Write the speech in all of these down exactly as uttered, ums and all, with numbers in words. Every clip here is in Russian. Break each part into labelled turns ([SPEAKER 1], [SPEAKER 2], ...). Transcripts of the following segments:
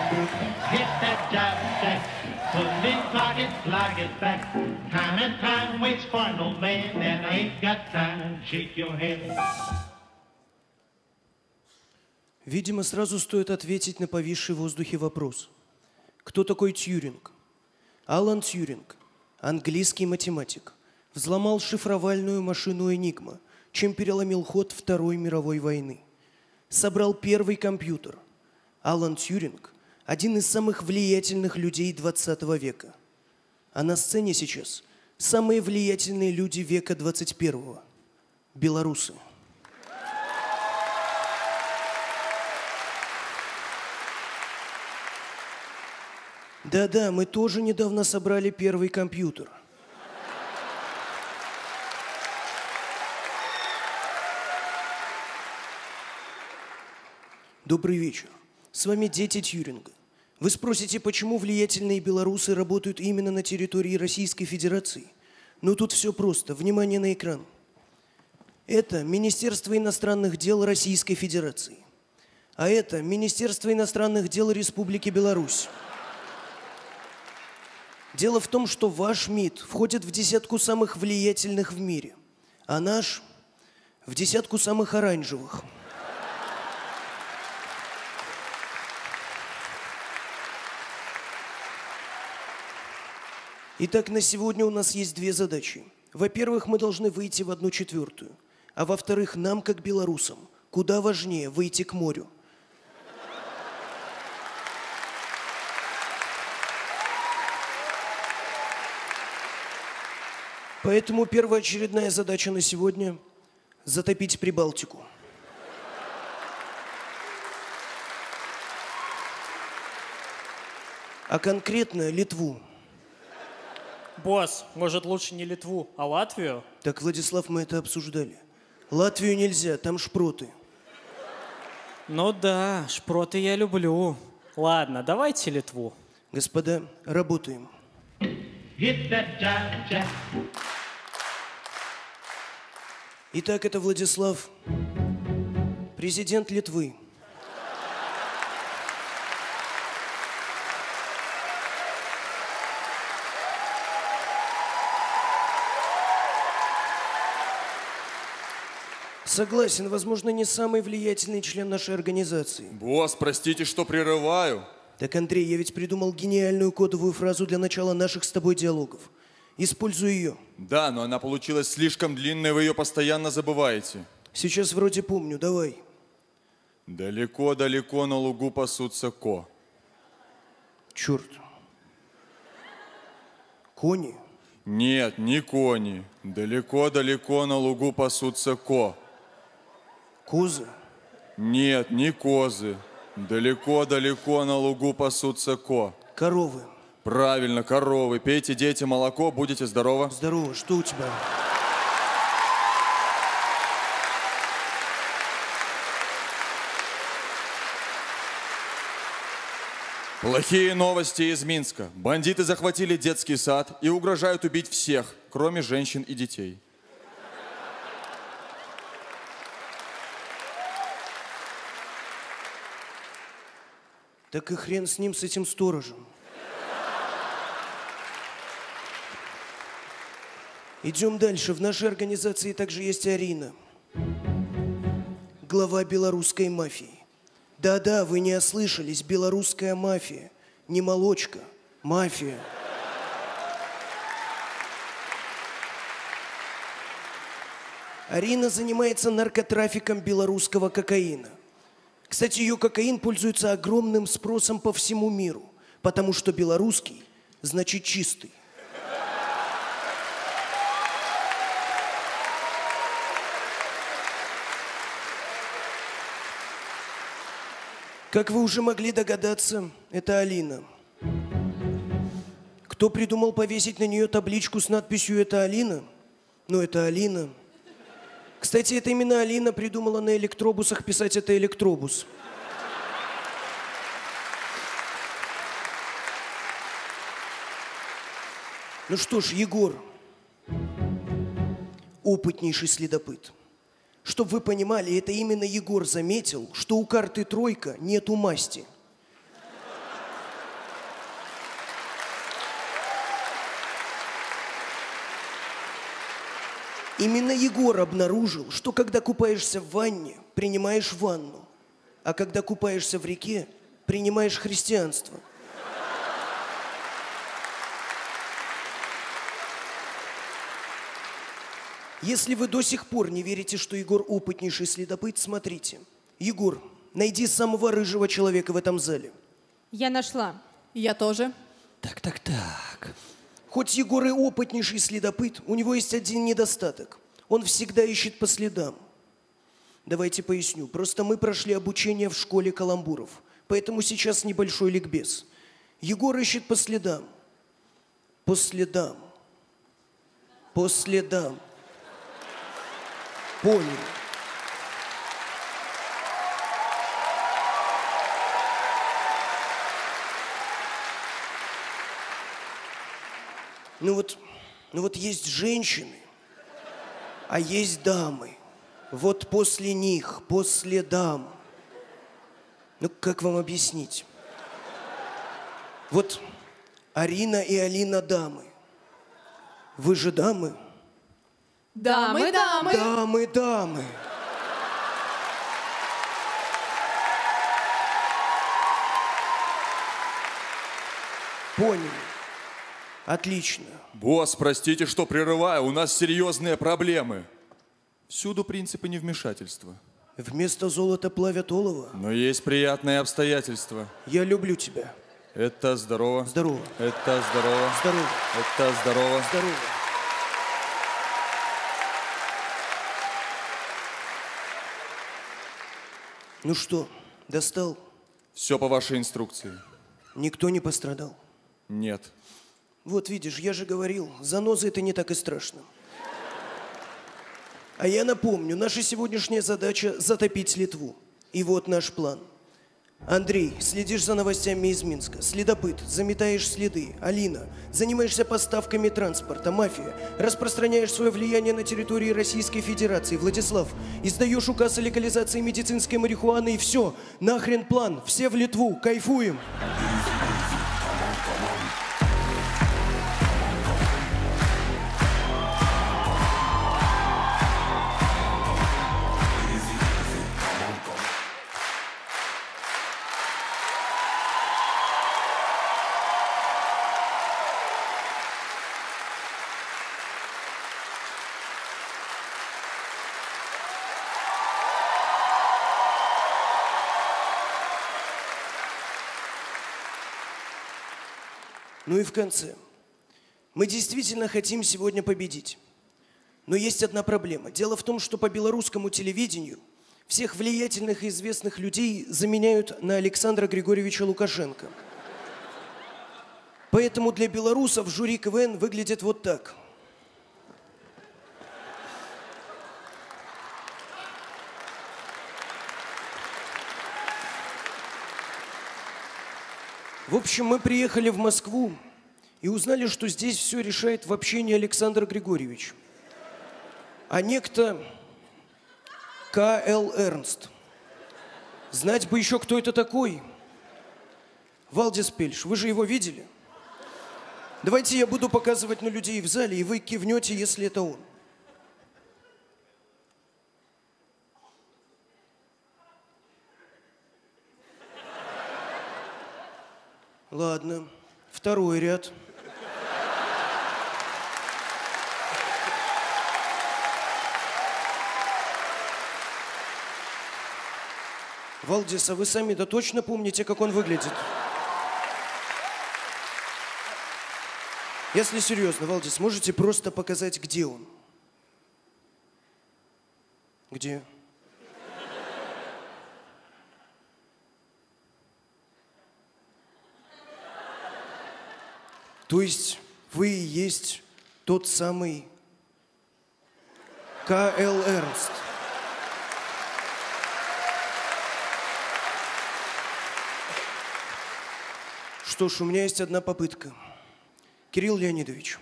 [SPEAKER 1] Hit that jive jack, pull it, clock it, lock it back. Time and time waits for no man, and I ain't got time. Shake your head.
[SPEAKER 2] Видимо, сразу стоит ответить на повисший в воздухе вопрос. Кто такой Тьюринг? Алан Тьюринг, английский математик, взломал шифровальную машину Энигма, чем переломил ход Второй мировой войны. Собрал первый компьютер. Алан Тьюринг – один из самых влиятельных людей двадцатого века. А на сцене сейчас самые влиятельные люди века двадцать первого – белорусы. Да-да, мы тоже недавно собрали первый компьютер. Добрый вечер. С вами дети Тьюринга. Вы спросите, почему влиятельные белорусы работают именно на территории Российской Федерации? Ну тут все просто. Внимание на экран. Это Министерство иностранных дел Российской Федерации. А это Министерство иностранных дел Республики Беларусь. Дело в том, что ваш МИД входит в десятку самых влиятельных в мире, а наш – в десятку самых оранжевых. Итак, на сегодня у нас есть две задачи. Во-первых, мы должны выйти в одну четвертую. А во-вторых, нам, как белорусам, куда важнее выйти к морю. Поэтому первоочередная задача на сегодня – затопить Прибалтику. А конкретно Литву.
[SPEAKER 3] Босс, может лучше не Литву, а Латвию?
[SPEAKER 2] Так, Владислав, мы это обсуждали. Латвию нельзя, там шпроты.
[SPEAKER 3] Ну да, шпроты я люблю. Ладно, давайте Литву.
[SPEAKER 2] Господа, работаем. Итак, это Владислав, президент Литвы. Согласен, возможно, не самый влиятельный член нашей организации.
[SPEAKER 4] Босс, простите, что прерываю.
[SPEAKER 2] Так, Андрей, я ведь придумал гениальную кодовую фразу для начала наших с тобой диалогов. Используй ее.
[SPEAKER 4] Да, но она получилась слишком длинной, вы ее постоянно забываете.
[SPEAKER 2] Сейчас вроде помню, давай.
[SPEAKER 4] Далеко-далеко на лугу пасутся ко.
[SPEAKER 2] Черт. Кони?
[SPEAKER 4] Нет, не кони. Далеко-далеко на лугу пасутся ко.
[SPEAKER 2] Козы?
[SPEAKER 4] Нет, не козы. Далеко-далеко на лугу пасутся ко.
[SPEAKER 2] Коровы?
[SPEAKER 4] Правильно, коровы. Пейте, дети, молоко, будете здоровы.
[SPEAKER 2] Здорово, что у тебя?
[SPEAKER 4] Плохие новости из Минска. Бандиты захватили детский сад и угрожают убить всех, кроме женщин и детей.
[SPEAKER 2] Так и хрен с ним, с этим сторожем. Идем дальше. В нашей организации также есть Арина, глава белорусской мафии. Да-да, вы не ослышались, белорусская мафия. Не молочка, мафия. Арина занимается наркотрафиком белорусского кокаина. Кстати, ее кокаин пользуется огромным спросом по всему миру, потому что белорусский значит чистый. Как вы уже могли догадаться, это Алина. Кто придумал повесить на нее табличку с надписью «Это Алина»? Ну, это Алина. Кстати, это именно Алина придумала на электробусах писать «Это электробус». Ну что ж, Егор, опытнейший следопыт. Чтоб вы понимали, это именно Егор заметил, что у карты тройка нету масти. Именно Егор обнаружил, что когда купаешься в ванне, принимаешь ванну, а когда купаешься в реке, принимаешь христианство. Если вы до сих пор не верите, что Егор опытнейший следопыт, смотрите. Егор, найди самого рыжего человека в этом зале.
[SPEAKER 5] Я нашла.
[SPEAKER 6] Я тоже.
[SPEAKER 2] Так, так, так. Хоть Егор и опытнейший следопыт, у него есть один недостаток. Он всегда ищет по следам. Давайте поясню. Просто мы прошли обучение в школе каламбуров. Поэтому сейчас небольшой ликбез. Егор ищет по следам. По следам. По следам. Понял. Ну вот, ну вот есть женщины, а есть дамы. Вот после них, после дам. Ну, как вам объяснить? Вот Арина и Алина дамы. Вы же дамы?
[SPEAKER 6] Дамы, дамы.
[SPEAKER 2] Дамы, дамы. Поняли. Отлично.
[SPEAKER 4] Босс, простите, что прерываю, у нас серьезные проблемы. Всюду принципы невмешательства.
[SPEAKER 2] Вместо золота плавят олово.
[SPEAKER 4] Но есть приятные обстоятельства.
[SPEAKER 2] Я люблю тебя.
[SPEAKER 4] Это здорово.
[SPEAKER 2] Здорово.
[SPEAKER 4] Это здорово.
[SPEAKER 2] Здорово.
[SPEAKER 4] Это здорово.
[SPEAKER 2] Здорово. Ну что, достал?
[SPEAKER 4] Все по вашей инструкции.
[SPEAKER 2] Никто не пострадал?
[SPEAKER 4] Нет.
[SPEAKER 2] Вот видишь, я же говорил, заноза это не так и страшно. А я напомню, наша сегодняшняя задача – затопить Литву. И вот наш план. Андрей, следишь за новостями из Минска. Следопыт, заметаешь следы. Алина, занимаешься поставками транспорта. Мафия, распространяешь свое влияние на территории Российской Федерации. Владислав, издаешь указ о легализации медицинской марихуаны. И все, нахрен план, все в Литву, кайфуем. Ну и в конце. Мы действительно хотим сегодня победить. Но есть одна проблема. Дело в том, что по белорусскому телевидению всех влиятельных и известных людей заменяют на Александра Григорьевича Лукашенко. Поэтому для белорусов жюри КВН выглядит вот так. В общем, мы приехали в Москву и узнали, что здесь все решает вообще не Александр Григорьевич, а некто К Л Эрнст. Знать бы еще, кто это такой. Валдис Пельш, вы же его видели? Давайте я буду показывать на людей в зале, и вы кивнете, если это он. Ладно, второй ряд. Валдис, а вы сами-то точно помните, как он выглядит? Если серьезно, Валдис, можете просто показать, где он? Где? То есть вы и есть тот самый К Л Эрнст. Что ж, у меня есть одна попытка. Кирилл Леонидович.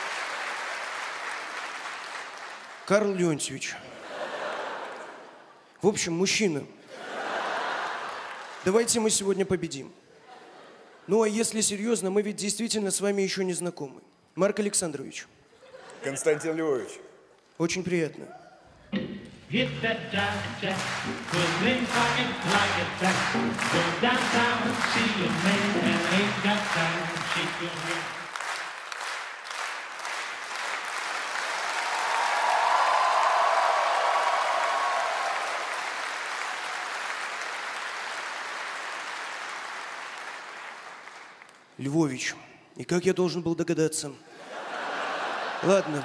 [SPEAKER 2] Карл Леонтьевич. В общем, мужчины, давайте мы сегодня победим. Ну, а если серьезно, мы ведь действительно с вами еще не знакомы. Марк Александрович.
[SPEAKER 5] Константин Львович.
[SPEAKER 2] Очень приятно.
[SPEAKER 1] Hit that jive jack, put it in pocket, like it back. Go downtown and see your man, and ain't got time to shake your head.
[SPEAKER 2] Львович, и как я должен был догадаться? Ладно.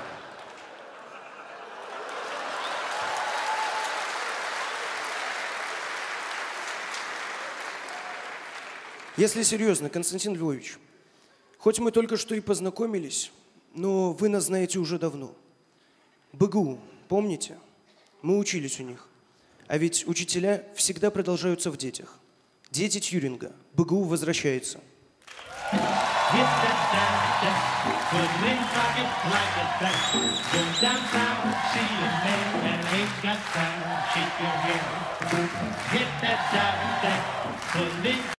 [SPEAKER 2] Если серьезно, Константин Львович, хоть мы только что и познакомились, но вы нас знаете уже давно. БГУ, помните? Мы учились у них. А ведь учителя всегда продолжаются в детях. Дети Тьюринга. БГУ возвращается.
[SPEAKER 1] Hit that jive jack, put it in pocket, like it back. Go downtown, see your man, and ain't got time to shake your head. Hit that jive jack, put it in